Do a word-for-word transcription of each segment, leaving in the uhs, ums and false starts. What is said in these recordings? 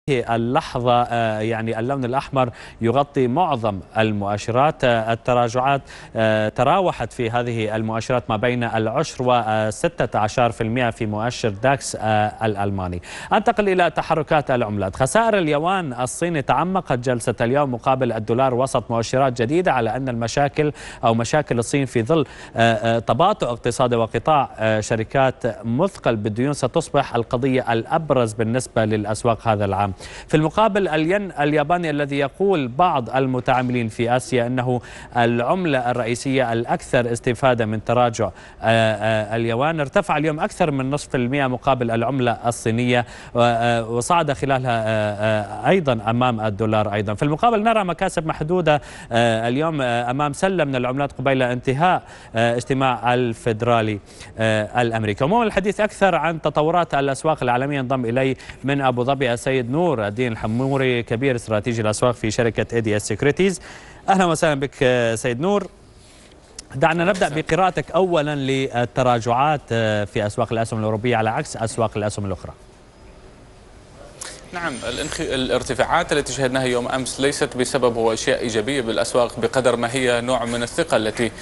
اللحظة يعني اللون الأحمر يغطي معظم المؤشرات. التراجعات تراوحت في هذه المؤشرات ما بين العشر وستة عشر بالمئة في مؤشر داكس الألماني. أنتقل إلى تحركات العملات. خسائر اليوان الصيني تعمقت جلسة اليوم مقابل الدولار وسط مؤشرات جديدة على أن المشاكل أو مشاكل الصين في ظل تباطؤ اقتصادي وقطاع شركات مثقل بالديون ستصبح القضية الأبرز بالنسبة للأسواق هذا العام. في المقابل الين الياباني الذي يقول بعض المتعاملين في آسيا أنه العملة الرئيسية الأكثر استفادة من تراجع اليوان ارتفع اليوم أكثر من نصف المئة مقابل العملة الصينية وصعد خلالها أيضا أمام الدولار. أيضا في المقابل نرى مكاسب محدودة اليوم أمام سلة من العملات قبيل انتهاء اجتماع الفيدرالي الأمريكي. ومو الحديث أكثر عن تطورات الأسواق العالمية انضم إلي من أبو ظبي السيد نور الدين الحموري كبير استراتيجي الأسواق في شركة Equities. أهلا وسهلا بك سيد نور. دعنا نبدأ بقراءتك أولا للتراجعات في أسواق الأسهم الأوروبية على عكس أسواق الأسهم الأخرى. نعم، الارتفاعات التي شهدناها يوم أمس ليست بسبب أشياء إيجابية بالأسواق بقدر ما هي نوع من الثقة التي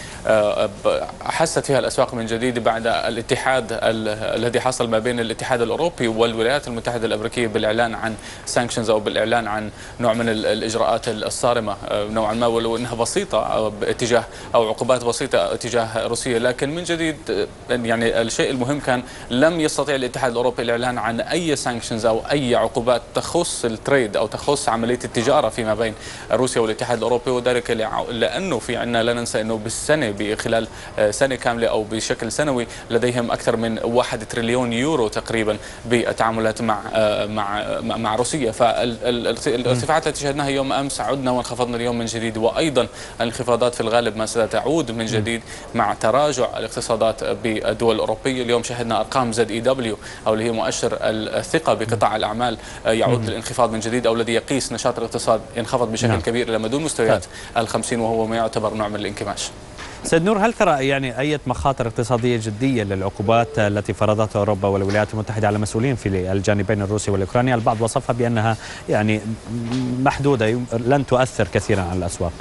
أحست فيها الأسواق من جديد بعد الاتحاد الذي حصل ما بين الاتحاد الأوروبي والولايات المتحدة الأمريكية بالإعلان عن Sanctions أو بالإعلان عن نوع من الإجراءات الصارمة نوعا ما، ولو أنها بسيطة اتجاه أو عقوبات بسيطة اتجاه روسيا، لكن من جديد يعني الشيء المهم كان لم يستطيع الاتحاد الأوروبي الإعلان عن أي Sanctions أو أي عقوبات تخص التريد أو تخص عملية التجارة فيما بين روسيا والاتحاد الأوروبي، وذلك لأنه في عندنا لا ننسى أنه بالسنة بخلال سنة كاملة أو بشكل سنوي لديهم أكثر من واحد تريليون يورو تقريبا بالتعاملات مع مع مع روسيا. فالارتفاعات التي شهدناها يوم أمس عدنا وانخفضنا اليوم من جديد، وأيضا الانخفاضات في الغالب ما ستعود من جديد مع تراجع الاقتصادات بالدول الأوروبية. اليوم شهدنا أرقام زد إي دبليو أو اللي هي مؤشر الثقة بقطاع الأعمال يعود للانخفاض من جديد، أو الذي يقيس نشاط الاقتصاد ينخفض بشكل نعم. كبير إلى ما دون مستويات الخمسين، وهو ما يعتبر نوع من الانكماش. سيد نور، هل ترى يعني أي مخاطر اقتصادية جدية للعقوبات التي فرضتها أوروبا والولايات المتحدة على مسؤولين في الجانبين الروسي والأوكراني؟ البعض وصفها بأنها يعني محدودة لن تؤثر كثيرا على الأسواق.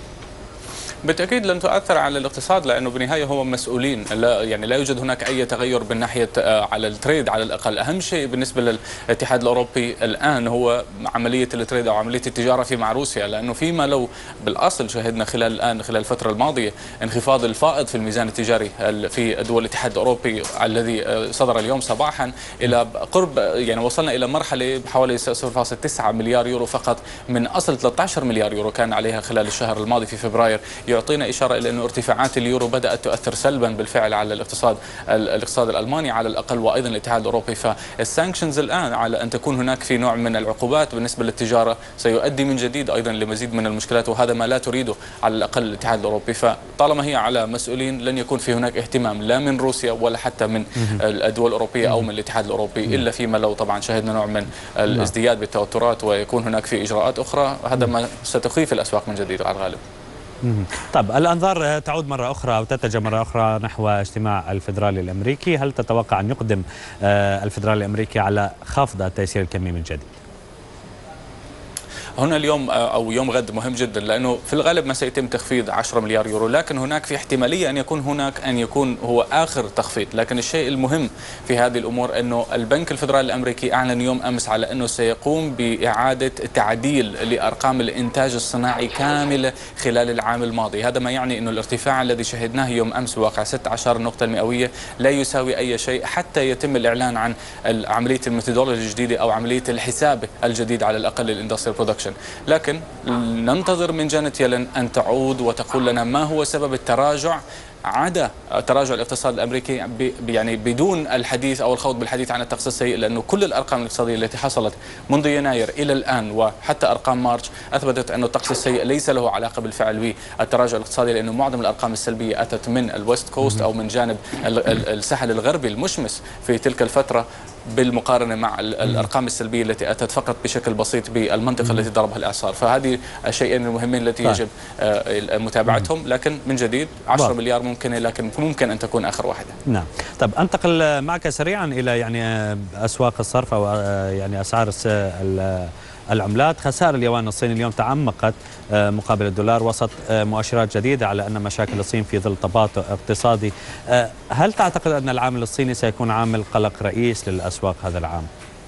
بالتأكيد لن تؤثر على الاقتصاد، لأنه بالنهاية هو مسؤولين، لا يعني لا يوجد هناك أي تغير من ناحية على التريد على الأقل. أهم شيء بالنسبة للاتحاد الأوروبي الآن هو عملية التريد أو عملية التجارة في مع روسيا، لأنه فيما لو بالأصل شهدنا خلال الآن خلال الفترة الماضية انخفاض الفائض في الميزان التجاري في دول الاتحاد الأوروبي الذي صدر اليوم صباحا إلى قرب يعني وصلنا إلى مرحلة بحوالي صفر فاصلة تسعة مليار يورو فقط من أصل ثلاثة عشر مليار يورو كان عليها خلال الشهر الماضي في فبراير، يعطينا إشارة إلى أن ارتفاعات اليورو بدأت تؤثر سلبا بالفعل على الاقتصاد الاقتصاد الألماني على الأقل وأيضا الاتحاد الأوروبي. فالسانكشنز الآن على أن تكون هناك في نوع من العقوبات بالنسبة للتجارة سيؤدي من جديد أيضا لمزيد من المشكلات، وهذا ما لا تريده على الأقل الاتحاد الأوروبي. فطالما هي على مسؤولين لن يكون في هناك اهتمام لا من روسيا ولا حتى من الدول الأوروبية أو من الاتحاد الأوروبي، إلا فيما لو طبعا شهدنا نوع من الازدياد بالتوترات ويكون هناك في إجراءات أخرى، هذا ما ستخيف الأسواق من جديد على الغالب. طب الأنظار تعود مرة أخرى أو تتجه مرة أخرى نحو اجتماع الفيدرالي الأمريكي. هل تتوقع أن يقدم الفيدرالي الأمريكي على خفض التيسير الكمي من جديد؟ هنا اليوم أو يوم غد مهم جدا، لأنه في الغالب ما سيتم تخفيض عشرة مليار يورو، لكن هناك في احتمالية أن يكون هناك أن يكون هو آخر تخفيض. لكن الشيء المهم في هذه الأمور أنه البنك الفيدرالي الأمريكي أعلن يوم أمس على أنه سيقوم بإعادة تعديل لأرقام الإنتاج الصناعي كاملة خلال العام الماضي. هذا ما يعني أنه الارتفاع الذي شهدناه يوم أمس بواقع ستة عشر نقطة المئوية لا يساوي أي شيء حتى يتم الإعلان عن عملية الميثودولوجيا الجديدة أو عملية الحساب الجديد على الأقل الاندستريال برودكشن. لكن ننتظر من جانيت يلن أن تعود وتقول لنا ما هو سبب التراجع عدا تراجع الاقتصاد الأمريكي، يعني بدون الحديث أو الخوض بالحديث عن الطقس السيء، لأنه كل الأرقام الاقتصادية التي حصلت منذ يناير إلى الآن وحتى أرقام مارس أثبتت أن الطقس السيء ليس له علاقة بالفعل بالتراجع الاقتصادي، لأنه معظم الأرقام السلبية أتت من الويست كوست أو من جانب الساحل الغربي المشمس في تلك الفترة. بالمقارنة مع الأرقام السلبية التي أتت فقط بشكل بسيط بالمنطقة التي ضربها الإعصار. فهذه الشيئين المهمين التي يجب متابعتهم. لكن من جديد عشرة مليار ممكنة، لكن ممكن أن تكون آخر واحدة. نعم. طب أنتقل معك سريعا إلى يعني أسواق الصرف أو يعني أسعار العملات. خسائر اليوان الصيني اليوم تعمقت مقابل الدولار وسط مؤشرات جديدة على أن مشاكل الصين في ظل تباطؤ اقتصادي. هل تعتقد أن العامل الصيني سيكون عامل قلق رئيس للأسواق هذا العام؟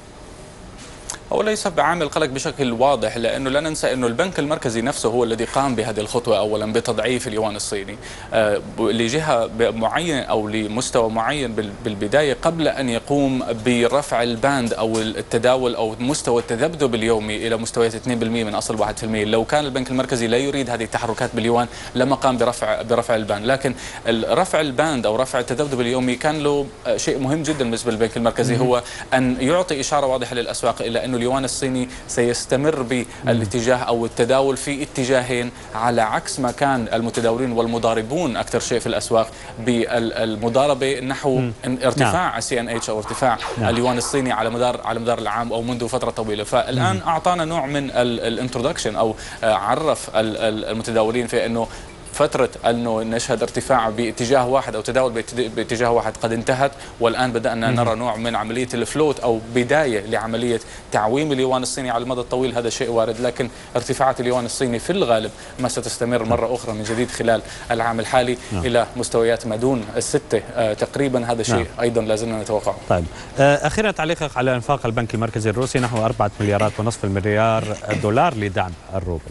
هو ليس بعامل قلق بشكل واضح، لأنه لا ننسى أنه البنك المركزي نفسه هو الذي قام بهذه الخطوة أولا بتضعيف اليوان الصيني آه لجهة معينة أو لمستوى معين بالبداية قبل أن يقوم برفع الباند أو التداول أو مستوى التذبذب اليومي إلى مستويات اثنين بالمئة من أصل واحد بالمئة. لو كان البنك المركزي لا يريد هذه التحركات باليوان لما قام برفع برفع الباند، لكن رفع الباند أو رفع التذبذب اليومي كان له شيء مهم جدا بالنسبة للبنك المركزي، هو أن يعطي إشارة واضحة للأسواق إلى أنه اليوان الصيني سيستمر بالاتجاه أو التداول في اتجاهين، على عكس ما كان المتداولين والمضاربون أكثر شيء في الأسواق بالمضاربة نحو ارتفاع السي ان اتش أو ارتفاع اليوان الصيني على مدار على مدار العام أو منذ فترة طويلة. فالآن أعطانا نوع من الانترودكشن أو عرف المتداولين في أنه فترة أنه نشهد ارتفاع باتجاه واحد أو تداول باتجاه واحد قد انتهت، والآن بدأنا نرى نوع من عملية الفلوت أو بداية لعملية تعويم اليوان الصيني على المدى الطويل. هذا شيء وارد، لكن ارتفاعات اليوان الصيني في الغالب ما ستستمر مرة أخرى من جديد خلال العام الحالي نعم. إلى مستويات ما دون الستة آه تقريبا. هذا شيء نعم. أيضا لازلنا نتوقعه. طيب أخيرا تعليقك على إنفاق البنك المركزي الروسي نحو أربعة مليارات ونصف المليار دولار لدعم الروبل.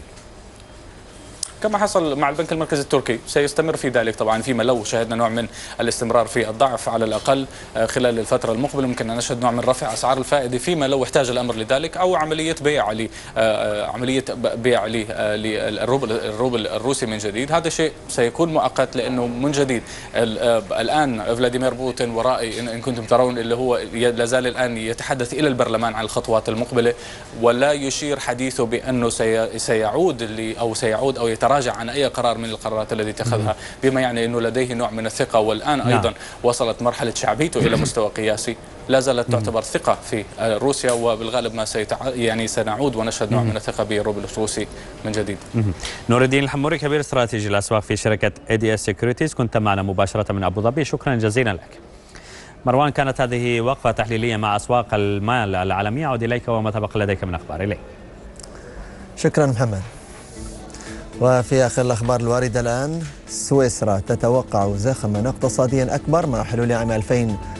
كما حصل مع البنك المركزي التركي سيستمر في ذلك. طبعا فيما لو شهدنا نوع من الاستمرار في الضعف على الأقل خلال الفترة المقبلة ممكن أن نشهد نوع من رفع أسعار الفائدة فيما لو احتاج الأمر لذلك، أو عملية بيع ل عملية بيع للروبل الروبل الروسي من جديد. هذا شيء سيكون مؤقت، لأنه من جديد الآن فلاديمير بوتين ورائي إن كنتم ترون اللي هو لا زال الآن يتحدث إلى البرلمان عن الخطوات المقبلة، ولا يشير حديثه بأنه سيعود أو سيعود أو يتراجع راجع عن أي قرار من القرارات التي اتخذها، بما يعني أنه لديه نوع من الثقة، والآن أيضا نعم. وصلت مرحلة شعبيته إلى مستوى قياسي. لا زالت تعتبر ثقة في روسيا، وبالغالب ما سيتع... يعني سنعود ونشهد نوع من الثقة بالروبل الروسي من جديد. نور الدين الحموري كبير استراتيجي الأسواق في شركة اي دي اس Equities، كنت معنا مباشرة من أبو ظبي، شكرا جزيلا لك. مروان، كانت هذه وقفة تحليلية مع أسواق المال العالمية. عود إليك وما تبقى لديك من أخبار. إليك. شكرا محمد. وفي آخر الأخبار الواردة الآن، سويسرا تتوقع زخما اقتصاديا أكبر مع حلول عام ألفين